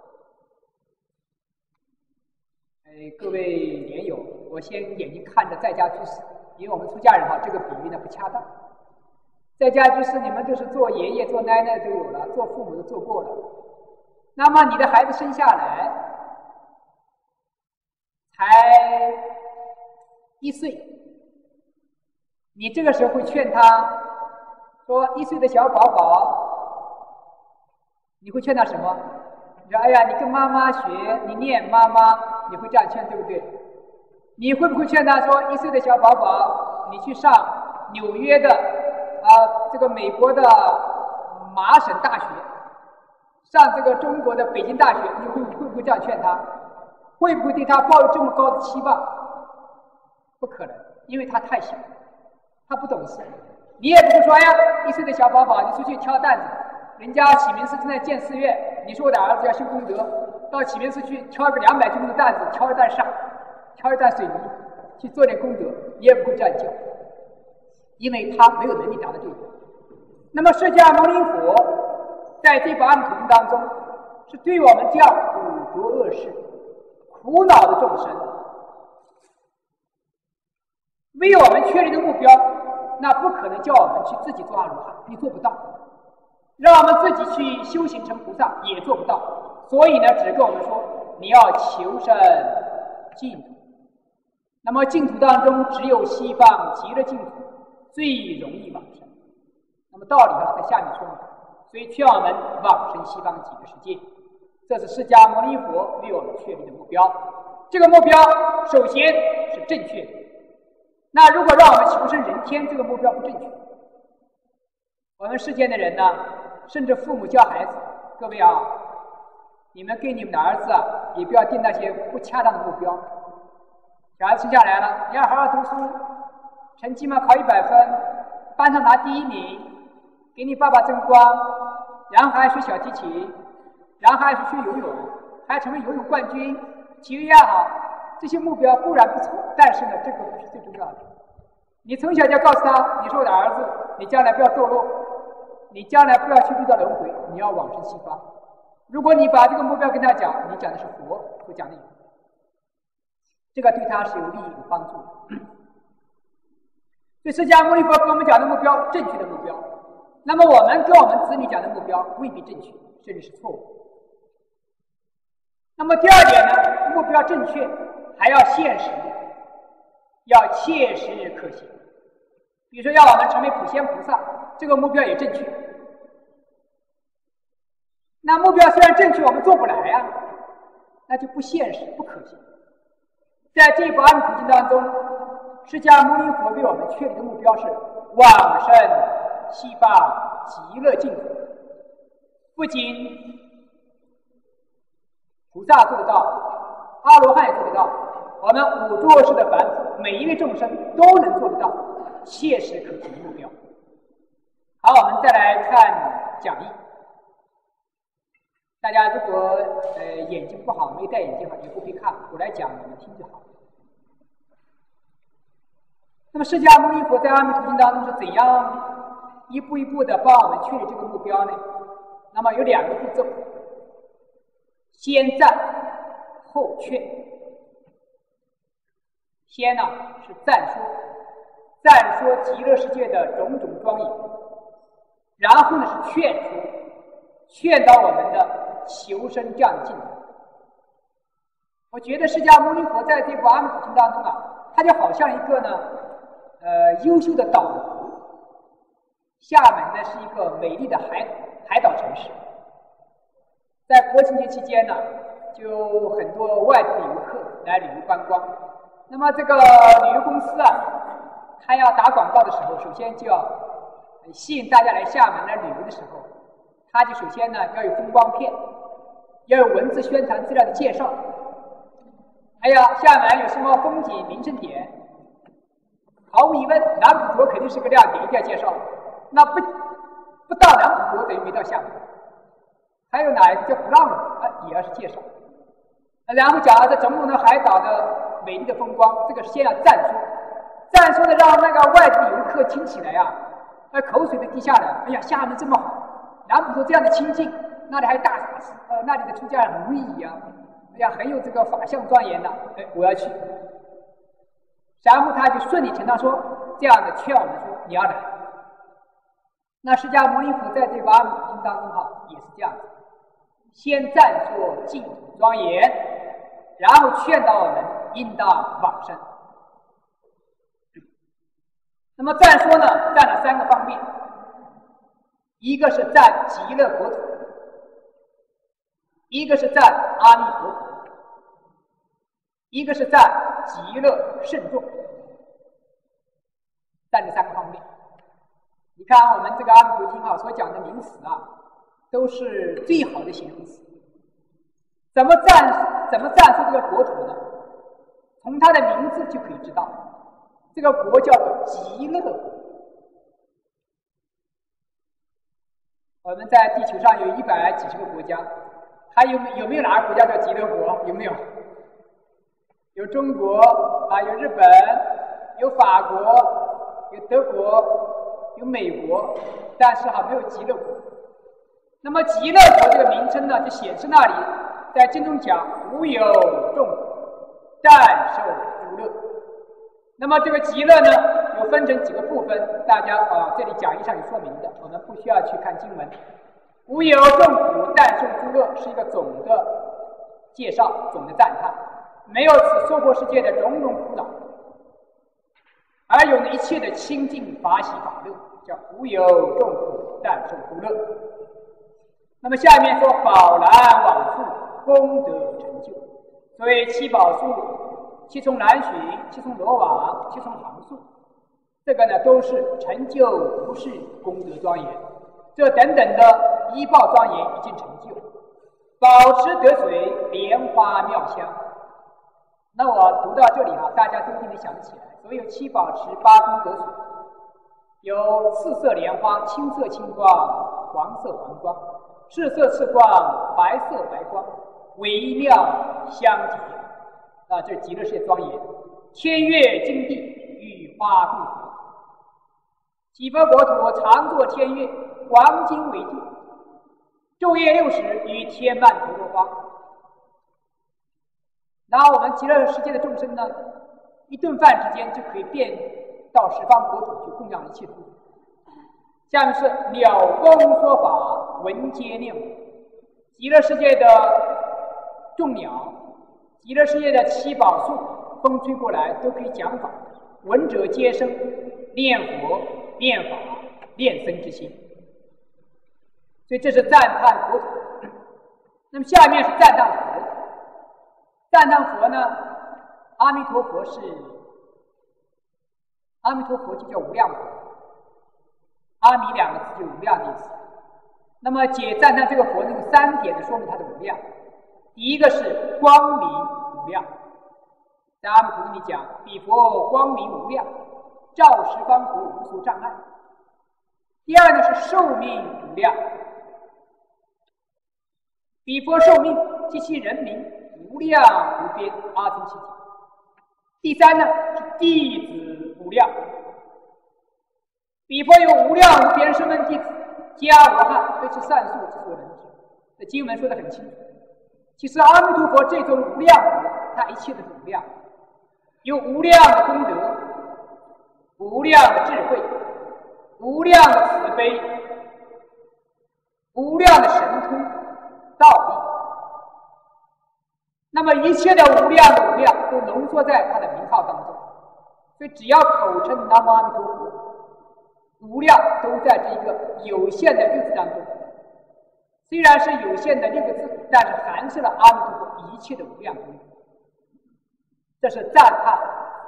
哎，各位莲友，我先眼睛看着在家居士，因为我们出家人哈，这个比喻呢不恰当。在家居士，你们都是做爷爷、做奶奶都有了，做父母都做过了。那么你的孩子生下来才一岁。你这个时候会劝他说：“一岁的小宝宝， 你会劝他什么？你说：“哎呀，你跟妈妈学，你念妈妈。”你会这样劝，对不对？你会不会劝他说：“一岁的小宝宝，你去上纽约的啊、呃，这个美国的麻省大学，上这个中国的北京大学？”你会会不会这样劝他？会不会对他抱有这么高的期望？不可能，因为他太小，他不懂事。你也不会说：“哎呀，一岁的小宝宝，你出去挑担子。”人家启明寺正在建寺院，你说我的儿子要修功德，到启明寺去挑一个两百斤的担子，挑一担沙，挑一担水泥，去做点功德，你也不会这样教，因为他没有能力达到这一步。那么释迦牟尼佛在这部阿弥陀经当中，是对我们这样五浊恶世、苦恼的众生，为我们确立的目标，那不可能叫我们去自己做阿罗汉，你做不到。让我们自己去修行成菩萨也做不到，所以呢，只跟我们说你要求生净土。那么净土当中，只有西方极乐净土最容易往生。那么道理啊，在下面说明，所以劝我们往生西方极乐世界，这是释迦牟尼佛为我们确立的目标。这个目标首先是正确的。那如果让我们求生人天，这个目标不正确，我们世间的人呢？甚至父母教孩子，各位啊，你们给你们的儿子啊，也不要定那些不恰当的目标。小孩子生下来了，你要好好读书，成绩嘛考一百分，班上拿第一名，给你爸爸争光，然后还学小提琴，然后还去学游泳，还成为游泳冠军，体育也好，这些目标固然不错，但是呢，这个不是最重要的。你从小就要告诉他，你是我的儿子，你将来不要堕落。你将来不要去遇到轮回，你要往生西方。如果你把这个目标跟他讲，你讲的是佛，不讲那个，这个对他是有利益有帮助的。所以释迦牟尼佛给我们讲的目标，正确的目标。那么我们跟我们子女讲的目标未必正确，甚至是错误。那么第二点呢，目标正确，还要现实，要切实可行。比如说，要我们成为普贤菩萨，这个目标也正确。那目标虽然正确，我们做不来呀、啊，那就不现实、不可行。在这部阿弥陀经当中，释迦牟尼佛为我们确立的目标是往生西方极乐净土。不仅菩萨做得到，阿罗汉也做得到，我们五浊世的凡夫，每一位众生都能做得到。切实可行的目标。好，我们再来看讲义。大家如果呃眼睛不好，没戴眼镜的话，也不必看，我来讲，你们听就好。那么释迦牟尼佛在阿弥陀经当中是怎样一步一步的帮我们确立这个目标呢？那么有两个步骤：先赞后劝。先呢是赞说。赞说极乐世界的种种庄严，然后呢是劝说，劝导我们的求生这样的境界。我觉得释迦牟尼佛在这部阿弥陀经当中啊，他就好像一个呢，呃，优秀的导游。厦门呢是一个美丽的海海岛城市，在国庆节期间呢，就很多外地游客来旅游观光。那么这个旅游公司啊，他要打广告的时候，首先就要吸引大家来厦门来旅游的时候，他就首先呢要有风光片，要有文字宣传资料的介绍。哎呀，厦门有什么风景名胜点？毫无疑问，南普陀肯定是个亮点，一定要介绍。那不不到南普陀等于没到厦门。还有哪一个叫鼓浪屿啊，也要是介绍。然后讲这种种的海岛的美丽的风光，这个先要赞说。赞说的让那个外地游客听起来啊，那口水都滴下来。哎呀，厦门这么好，南普陀这样的清静，那里还有大法师，呃，那里的出家人很威仪啊，哎呀，很有这个法相庄严的，哎，我要去。然后他就顺理成章说，这样的劝我们说你要来。那释迦牟尼佛在这个阿弥陀经当中哈，也是这样子，先赞说净土庄严，然后劝导我们应当往生。那么赞说呢，占了三个方面，一个是赞极乐国土， 一个是赞阿弥陀佛，一个是赞极乐圣众，赞这三个方面。你看我们这个阿弥陀经啊所讲的名词啊，都是最好的形容词。怎么赞怎么赞颂这个国土呢？从它的名字就可以知道，这个国叫做极乐国。我们在地球上有一百几十个国家，还有有没有哪个国家叫极乐国？有没有？有中国啊，有日本，有法国，有德国，有美国，但是还没有极乐国。那么极乐国这个名称呢，就显示那里在经中讲无有众但受诸乐。那么这个极乐呢，有分成几个部分，大家啊这里讲义上有说明的，我们不需要去看经文。无有众苦但受诸乐是一个总的介绍，总的赞叹，没有此娑婆世界的种种苦恼，而有一切的清净法喜法乐，叫无有众苦但受诸乐。那么下面说宝蓝往复，功德成就，所谓七宝树，七重蓝浔，七重罗网，七重行树，这个呢都是成就无世功德庄严，这等等的依报庄严已经成就。宝池得水，莲花妙香。那我读到这里哈、啊，大家都一定能想起来，所有七宝池八功德水，有四色莲花，青色青光，黄色黄光，赤色赤光，白色白光，微妙相结啊，这是极乐世界庄严。天乐金地，雨花供佛。几佛国土常作天乐，黄金为地，昼夜六时与天曼陀罗花。然后我们极乐世界的众生呢，一顿饭之间就可以遍到十方国土去供养一切诸佛。下面是鸟风说法，闻皆念佛。极乐世界的众鸟，极乐世界的七宝树，风吹过来都可以讲法，闻者皆生念佛、念法、念僧之心。所以这是赞叹国土。那么下面是赞叹佛。赞叹佛呢，阿弥陀佛是阿弥陀佛就叫无量佛，阿弥两个字就无量的意思。那么解赞叹这个佛用三点的说明它的无量。第一个是光明无量，在阿弥陀经里讲，彼佛光明无量，照十方国无所障碍。第二呢是寿命无量，彼佛寿命及其人民无量无边，阿僧祇劫。第三呢是弟子无量，彼佛有无量无边声闻弟子，迦罗汉非是善数之所能知。这经文说得很清楚。其实阿弥陀佛这种无量佛，它一切都是无量，有无量的功德，无量的智慧，无量的慈悲，无量的神通道力。那么一切的无量的无量都浓缩在他的名号当中，所以只要口称南无阿弥陀佛，无量都在这一个有限的六字当中。虽然是有限的六个字，但是含摄了阿弥陀佛一切的无量功德，这是赞叹。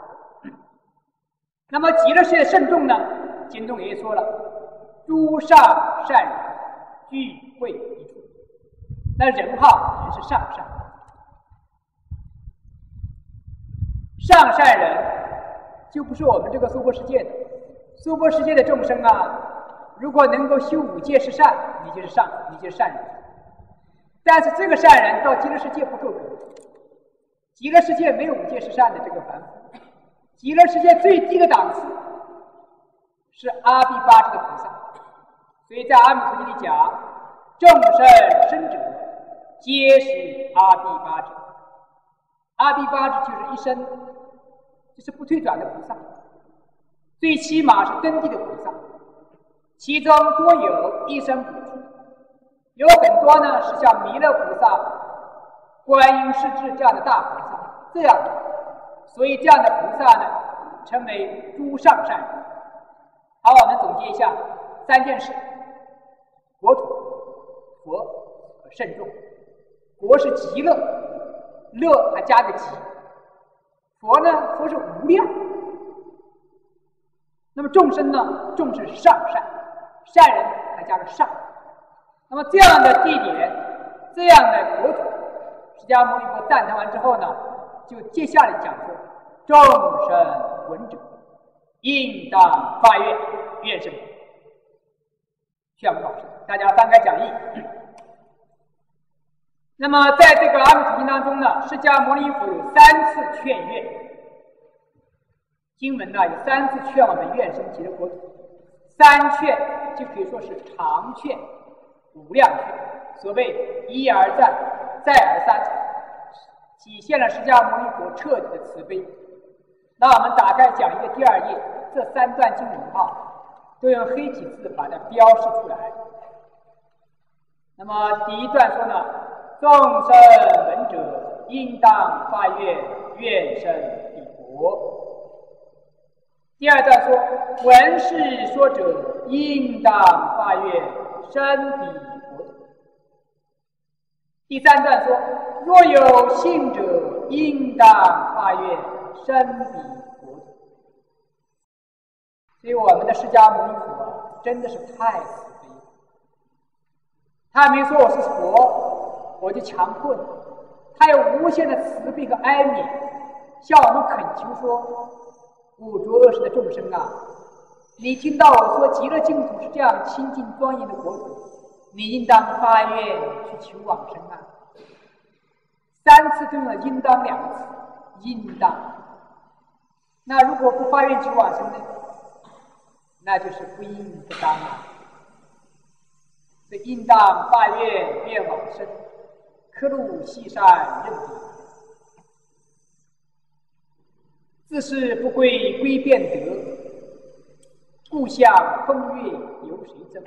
那么极乐世界的圣众呢，经中也说了，诸上善人聚会一处。那人哈人是上善，上善人就不是我们这个娑婆世界的。娑婆世界的众生啊，如果能够修五戒是善，你就是上，你就是善人。但是这个善人到极乐世界不够格，极乐世界没有五戒是善的这个凡夫。极乐世界最低的档次是阿毗八支的菩萨。所以在阿弥陀经里讲，众生生者皆是阿毗八支。阿毗八支就是一生，就是不退转的菩萨，最起码是登地的菩萨。其中多有一生补处，有很多呢是像弥勒菩萨、观音世至这样的大菩萨，这样的，所以这样的菩萨呢称为诸上善人。好，我们总结一下三件事：国土、佛和圣众。 国是极乐，乐还加个极。佛呢，佛是无量。那么众生呢，众是上善，善人还加个上。那么这样的地点，这样的国土，释迦牟尼佛赞叹完之后呢，就接下来讲说：众生闻者，应当发愿，愿生劝我们老师，大家翻开讲义。那么在这个《阿弥陀经》当中呢，释迦牟尼佛有三次劝愿，经文呢有三次劝我们愿生极乐国土，三劝就可以说是长劝、无量劝。所谓一而再，再而三，体现了释迦牟尼佛彻底的慈悲。那我们打开讲义的第二页，这三段经文啊，都用黑体字把它标示出来。那么第一段说呢，众生闻者，应当发愿，愿生彼国。第二段说，闻是说者，应当发愿，生彼国土。第三段说，若有信者，应当发愿，生彼国土。所以我们的释迦牟尼佛啊，真的是太慈悲了。他没说我是佛，我就强迫你。他有无限的慈悲和哀悯，向我们恳求说：五浊恶世的众生啊，你听到我说极乐净土是这样清净庄严的国土，你应当发愿去求往生啊。三次都用了应当两个词，应当。那如果不发愿求往生呢，那就是不应不当啊。所以应当发愿愿往生，刻入西山任彼。自是不归归变得，故乡风月由谁争？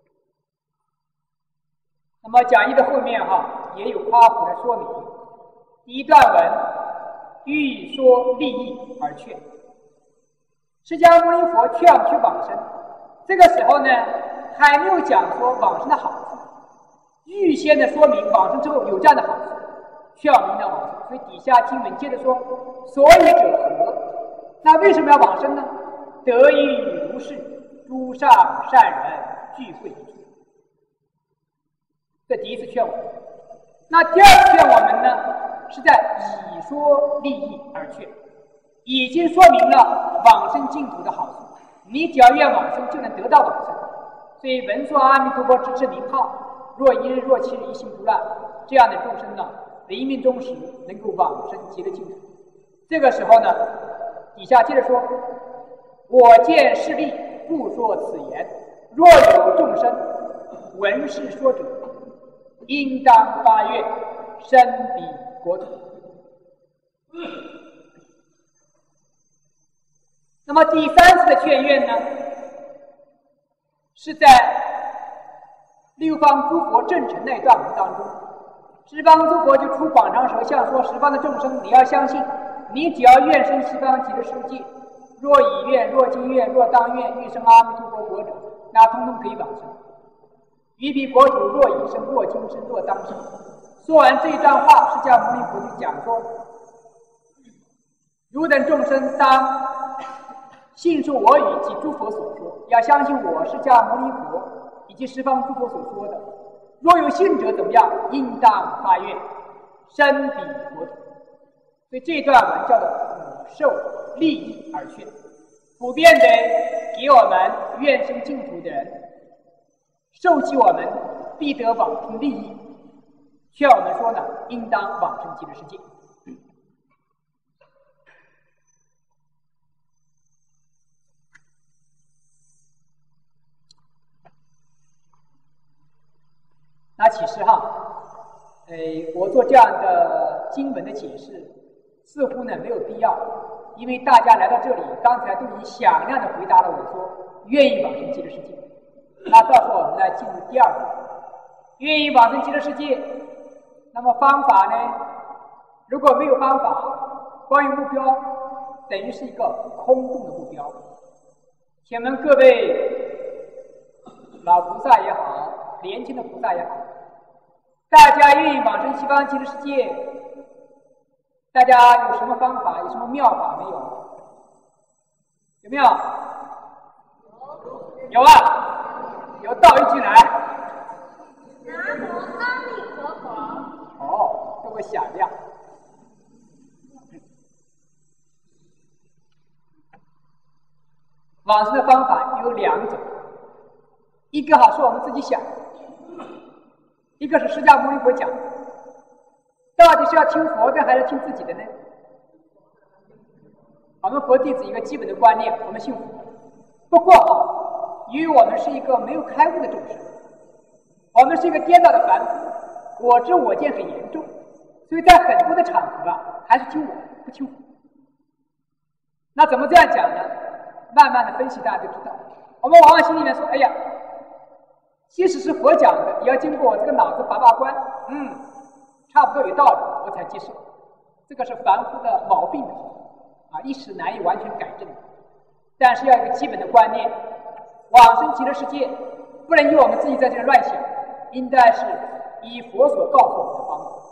那么讲义的后面哈也有夸胡来说明。第一段文欲说利益而劝，释迦牟尼佛劝我们去往生，这个时候呢还没有讲说往生的好处，预先的说明往生之后有这样的好处，劝我们应当往生。所以底下经文接着说：所以者何？那为什么要往生呢？得以如是，诸上善人聚会一处。这第一次劝我们。那第二次劝我们呢，是在以说利益而劝，已经说明了往生净土的好处，你只要愿往生就能得到往生。所以闻说阿弥陀佛之至名号，若一日若七日一心不乱，这样的众生呢，临命终时能够往生极乐净土。这个时候呢，底下接着说：我见势利，故说此言。若有众生闻是说者，应当发愿，生彼国土。那么第三次的劝愿呢，是在六方诸佛正成那段文当中，十方诸佛就出广长舌相说：十方的众生，你要相信，你只要愿生西方极乐世界，若已愿，若今愿，若当愿，欲生阿弥陀佛国者，那通通可以往生。于彼国土，若已生，若今生，若当生。说完这一段话，释迦牟尼佛就讲说：汝等众生当信受我语及诸佛所说，要相信我释迦牟尼佛以及十方诸佛所说的。若有信者怎么样？应当发愿，生彼国土。所以这段文叫做普受利益而劝，普遍的给我们愿生净土的人受其我们必得往生利益，劝我们说呢，应当往生极乐世界。那其实哈，呃，我做这样的经文的解释，似乎呢没有必要，因为大家来到这里，刚才都已经响亮的回答了我说愿意往生极乐世界。那到时候我们来进入第二步，愿意往生极乐世界，那么方法呢？如果没有方法，光有目标，等于是一个空洞的目标。请问各位老菩萨也好，年轻的菩萨也好， 大家愿意往生西方极乐世界，大家有什么方法，有什么妙法没有？有没有？有啊，有道一句来。
南无阿弥陀佛。
哦，这么响亮。往生的方法有两种，一个哈是我们自己想，一个是释迦牟尼佛讲。到底是要听佛的还是听自己的呢？我们佛弟子一个基本的观念，我们信佛。不过啊，因为我们是一个没有开悟的众生，我们是一个颠倒的凡夫，我知我见很严重，所以在很多的场合啊，还是听我不听佛。那怎么这样讲呢？慢慢的分析，大家就知道。我们往往心里面说：“哎呀，即使是佛讲的，也要经过我这个脑子把把关，嗯，差不多有道理，我才接受。”这个是凡夫的毛病啊，一时难以完全改正。但是要有一个基本的观念：往生极乐世界，不能由我们自己在这里乱想，应该是以佛所告诉我们的方法。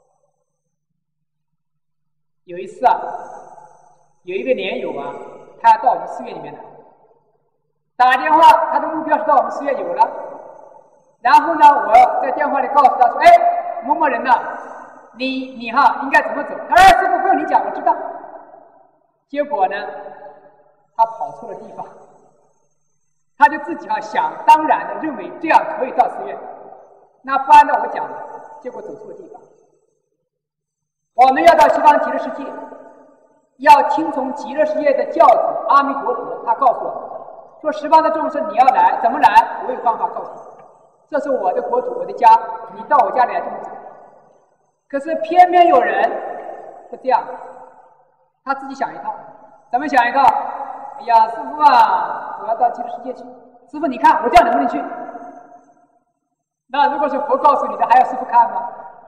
有一次啊，有一个莲友啊。他到我们寺院里面来，打电话，他的目标是到我们寺院有了。然后呢，我在电话里告诉他说：“哎，某某人呐、啊，你你哈应该怎么走？”他说：“师傅不用你讲，我知道。”结果呢，他跑错了地方，他就自己哈想当然的认为这样可以到寺院，那不按照我讲的，结果走错了地方。我们要到西方极乐世界。要听从极乐世界的教主阿弥陀佛，他告诉我们说：十方的众生你要来，怎么来？我有方法告诉你。这是我的国土，我的家，你到我家里来这么走。可是偏偏有人不这样，他自己想一套，怎么想一套？哎呀，师父啊，我要到极乐世界去。师父，你看我这样能不能去？那如果是佛告诉你的，还要师父看吗？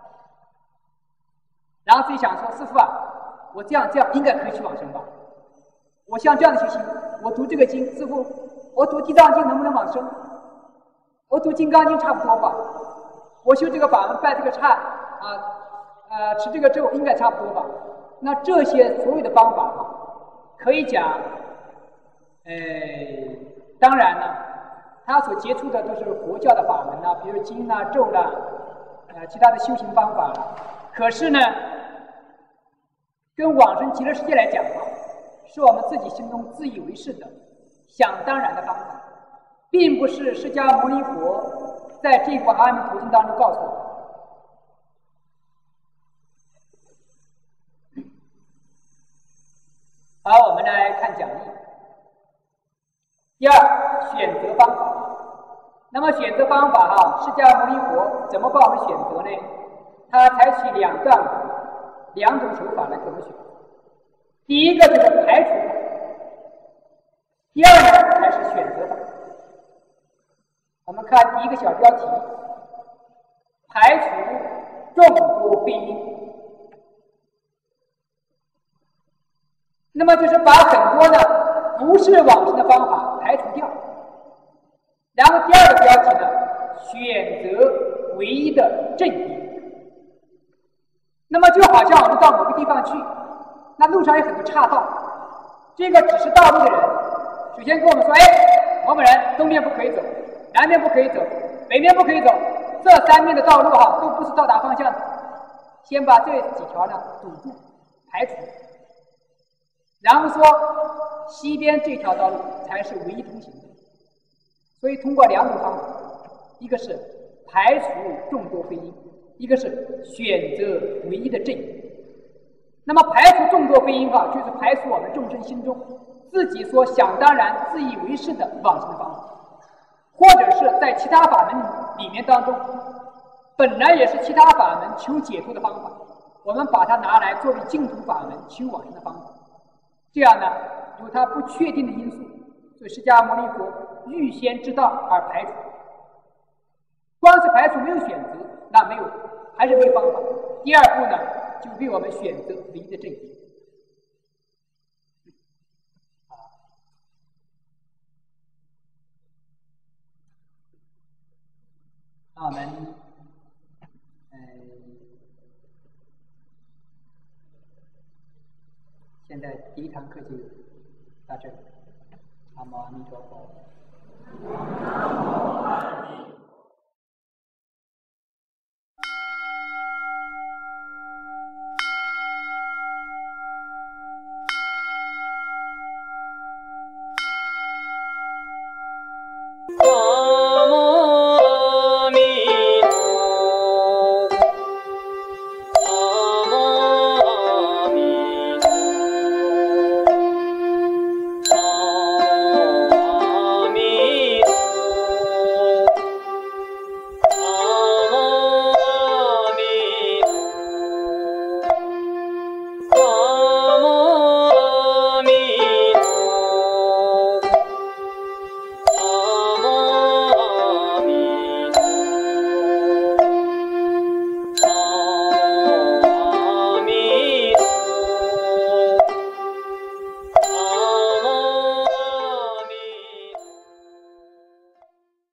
然后自己想说：师父啊。我这样这样应该可以去往生吧？我像这样的修行，我读这个经，师父，我读地藏经能不能往生？我读金刚经差不多吧？我修这个法门，拜这个忏啊，呃，持这个咒应该差不多吧？那这些所有的方法啊，可以讲，呃，当然呢，他所接触的都是佛教的法门呐、啊，比如经啊、咒啦、啊，呃，其他的修行方法啦。可是呢，跟往生极乐世界来讲啊，是我们自己心中自以为是的、想当然的方法，并不是释迦牟尼佛在这部《阿弥陀经》当中告诉我们。好，我们来看讲义。第二，选择方法。那么选择方法哈、啊，释迦牟尼佛怎么帮我们选择呢？他采取两段。两种手法来给我们选，第一个就是排除法，第二呢才是选择法。我们看第一个小标题：排除众多非因。那么就是把很多的不是往生的方法排除掉。然后第二个标题呢，选择唯一的正因。那么就好像我们到某个地方去，那路上有很多岔道，这个指示道路的人首先跟我们说：哎，某某人，东边不可以走，南边不可以走，北边不可以走，这三面的道路哈都不是到达方向的，先把这几条呢堵住排除，然后说西边这条道路才是唯一通行的。所以通过两种方法，一个是排除众多非因，一个是选择唯一的正因。那么排除众多非因啊，就是排除我们众生心中自己所想当然、自以为是的往生的方法，或者是在其他法门里面当中，本来也是其他法门求解脱的方法，我们把它拿来作为净土法门求往生的方法。这样呢，有它不确定的因素，所以释迦牟尼佛预先知道而排除。光是排除没有选择，那没有，还是没有方法。第二步呢，就为我们选择唯一的正因。那我们的第一堂课就到这里。南无阿弥陀佛。